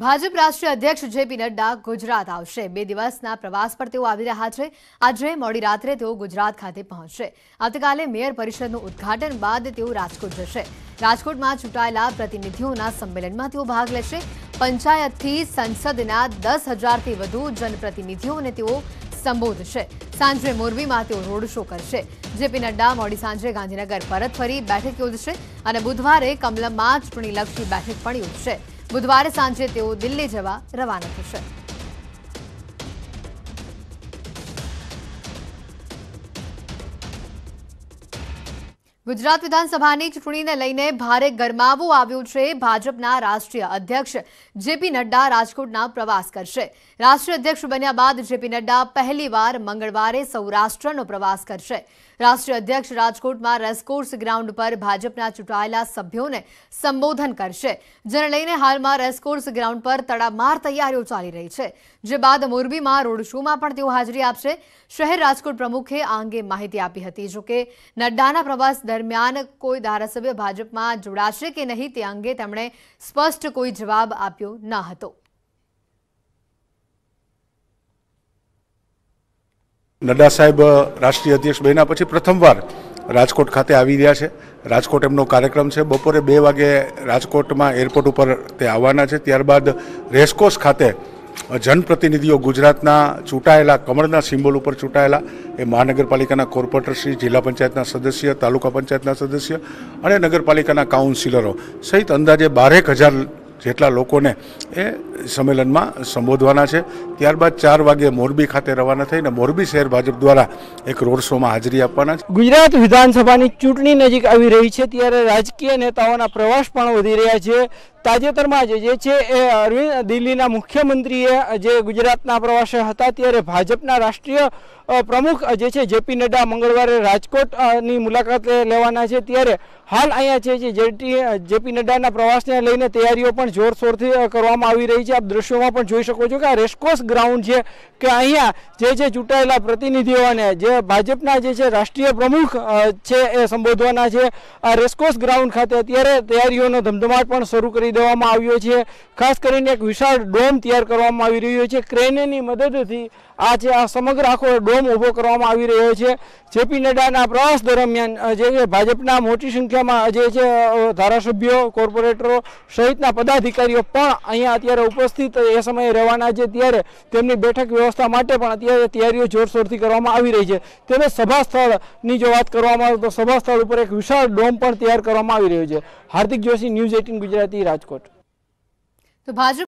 ભાજપ રાષ્ટ્રીય અધ્યક્ષ જેપી નડ્ડા ગુજરાત આવશે। 2 દિવસના પ્રવાસ પર તેઓ આવી રહ્યા છે। આજે મોડી રાત્રે તેઓ ગુજરાત ખાતે પહોંચશે। આવતીકાલે મેયર પરિષદનું ઉદ્ઘાટન બાદ તેઓ રાજકોટ જશે। રાજકોટમાં ચૂંટાયેલા પ્રતિનિધિઓના સંમેલનમાં તેઓ ભાગ લેશે। પંચાયતથી સંસદના 10,000થી વધુ જનપ્રતિનિધિઓને તેઓ સંબોધશે। સાંજે મોરબીમાં તેઓ રોડ શો કરશે। જેપી નડ્ડા મોડી સાંજે ગાંધીનગર પરત ફરી બેઠક યોજશે અને બુધવારે કમલમમાં ચૂંટણીલક્ષી બેઠક પણ યોજશે। बुधवार सांजे तेओ दिल्ली जवा रवाना थशे। गुजरात विधानसभानी चूंटणीने लईने भारे गरमावो आव्यो छे। भाजपना राष्ट्रीय अध्यक्ष जेपी नड्डा राजकोटना प्रवास करशे। राष्ट्रीय अध्यक्ष बन्या बाद जेपी नड्डा पहलीवार मंगळवारे सौराष्ट्रनो प्रवास करशे। राष्ट्रीय अध्यक्ष राजकोटमां रेसकोर्स ग्राउंड पर भाजपना चूंटायेला सभ्योने संबोधन करशे, जेने लईने हालमां रेसकोर्स ग्राउंड पर तड़ामार तैयारीओ चाली रही छे। जे बाद मोरबीमां रोड शोमां पण तेओ हाजरी आपशे। शहर राजकोट प्रमुखे आ अंगे माहिती आपी हती। जो के नड्डाना प्रवास दरमियान कोई धारासभ्य भाजपमां जोड़ाशे के नहीं ते अंगे તેમણે સ્પષ્ટ કોઈ જવાબ આપ્યો ન હતો। नड्डा साहेब राष्ट्रीय अध्यक्ष बन्या पछी प्रथमवार राजकोट खाते आवी रह्या छे। राजकोट एमनो कार्यक्रम छे। बपोरे 2 वागे राजकोटमां एरपोर्ट पर ते आववाना छे। त्यारबाद रेसकोर्स खाते जनप्रतिनिधिओ गुजरातना चूंटायेला कमळना सिम्बोल पर चूंटायेला ए महानगरपालिकाना कोर्पोरेटरश्री, जिल्ला पंचायतना सदस्य, तालुका पंचायतना सदस्य अने नगरपालिकाना काउन्सिलरो सहित अंदाजे 12,000 જેટલા લોકોને એ સંમેલનમાં સંબોધવાના છે। ત્યારબાદ 4 વાગે મોરબી ખાતે રવાના થઈને મોરબી શહેર ભાજપ દ્વારા એક રોડ શોમાં હાજરી આપવાના છે। ગુજરાત વિધાનસભાની ચૂંટણી નજીક આવી રહી છે ત્યારે રાજકીય નેતાઓના પ્રવાસ પણ વધી રહ્યા છે। તાજેતરમાં જે છે એ અરવિંદ દિલ્હીના મુખ્યમંત્રીએ જે ગુજરાતના પ્રવાસે હતા ત્યારે ભાજપના રાષ્ટ્રીય પ્રમુખ જે છે જેપી નડ્ડા મંગળવારે રાજકોટની મુલાકાત લેવાના છે। ત્યારે હાલ અહીંયા છે જેપી નડ્ડાના પ્રવાસને લઈને તૈયારીઓ પણ જોરશોરથી કરવામાં આવી રહી છે। આપ દ્રશ્યોમાં પણ જોઈ શકો છો કે આ રેસકોર્સ ગ્રાઉન્ડ છે કે અહીંયા જે છે ચૂંટાયેલા પ્રતિનિધિઓને જે ભાજપના જે છે રાષ્ટ્રીય પ્રમુખ છે એ સંબોધવાના છે। આ રેસકોર્સ ગ્રાઉન્ડ ખાતે અત્યારે તૈયારીઓનો ધમધમાટ પણ શરૂ કરી દેવામાં આવ્યો છે। ખાસ કરીને એક વિશાળ ડોમ તૈયાર કરવામાં આવી રહ્યો છે। ક્રેનની મદદથી આ છે આ સમગ્ર આખો ડોમ ઊભો કરવામાં આવી રહ્યો છે। જેપી નડ્ડાના પ્રવાસ દરમિયાન જે ભાજપના મોટી સંખ્યામાં જે છે ધારાસભ્યો, કોર્પોરેટરો સહિતના પદાધિકારીઓ પણ અહીંયા અત્યારે ઉપસ્થિત એ સમયે રહેવાના છે। ત્યારે તેમની બેઠક વ્યવસ્થા માટે પણ અત્યારે તૈયારીઓ જોરશોરથી કરવામાં આવી રહી છે। તેમજ સભા સ્થળની જો વાત કરવામાં આવે તો સભા સ્થળ ઉપર એક વિશાળ ડોમ પણ તૈયાર કરવામાં આવી રહ્યો છે। હાર્દિક જોશી, ન્યૂઝ 18 ગુજરાતી, રાજકોટ। તો ભાજપ